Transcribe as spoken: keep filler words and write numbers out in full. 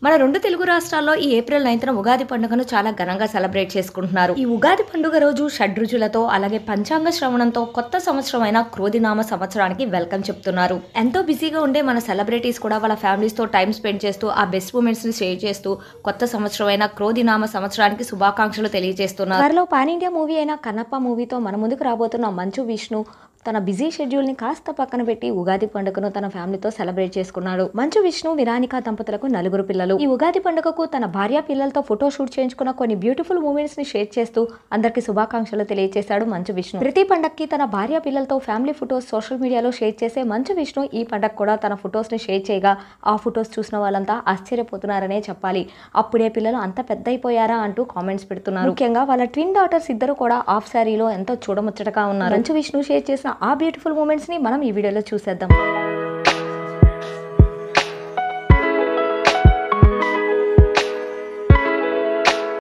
మన రెండు తెలుగు రాష్ట్రాల్లో ఈ ఏప్రిల్ నైన్త్న ఉగాది పండుగను చాలా ఘనంగా సెలబ్రేట్ చేసుకుంటున్నారు. ఈ ఉగాది పండుగ రోజు షడ్రుచులతో అలాగే పంచాంగ శ్రవణంతో కొత్త సంవత్సరం అయిన క్రోధినామ సంవత్సరానికి వెల్కమ్ చెప్తున్నారు. ఎంతో బిజీగా ఉండే మన సెలబ్రిటీస్ కూడా వాళ్ళ ఫ్యామిలీస్ తో టైం స్పెండ్ చేస్తూ ఆ బెస్ట్ మూమెంట్స్ ని షేర్ చేస్తూ కొత్త సంవత్సరం అయిన క్రోధినామ సంవత్సరానికి శుభాకాంక్షలు తెలియజేస్తున్నారు. త్వరలో పాన్ ఇండియా మూవీ అయిన కన్నప్ప మూవీతో మన ముందుకు రాబోతున్న మంచు విష్ణు తన బిజీ షెడ్యూల్ ని కాస్త పక్కన పెట్టి ఉగాది పండుగను తన ఫ్యామిలీతో సెలబ్రేట్ చేసుకున్నాడు. మంచు విష్ణు విరానిక దంపతులకు నలుగురు పిల్లలు. ఈ ఉగాది పండుగకు తన భార్య పిల్లలతో ఫోటో షూట్ చేయించుకున్న కొన్ని బ్యూటిఫుల్ మూమెంట్స్ ని షేర్ చేస్తూ అందరికి శుభాకాంక్షలు తెలియజేశాడు మంచు విష్ణు. ప్రతి పండక్కి తన భార్య పిల్లలతో ఫ్యామిలీ ఫోటోస్ సోషల్ మీడియాలో షేర్ చేసే మంచు విష్ణు ఈ పండగ కూడా తన ఫొటోస్ ని షేర్ చేయగా ఆ ఫొటోస్ చూసిన వాళ్ళంతా ఆశ్చర్యపోతున్నారనే చెప్పాలి. అప్పుడే పిల్లలు అంత పెద్ద అయిపోయారా అంటూ కామెంట్స్ పెడుతున్నారు. ముఖ్యంగా వాళ్ళ ట్విన్ డాటర్స్ ఇద్దరు కూడా హాఫ్ శారీలో ఎంతో చూడముచ్చటగా ఉన్నారు. మంచు విష్ణు షేర్ చేసిన ఆ బ్యూటిఫుల్ మూమెంట్స్ ని మనం ఈ వీడియోలో చూసేద్దాం.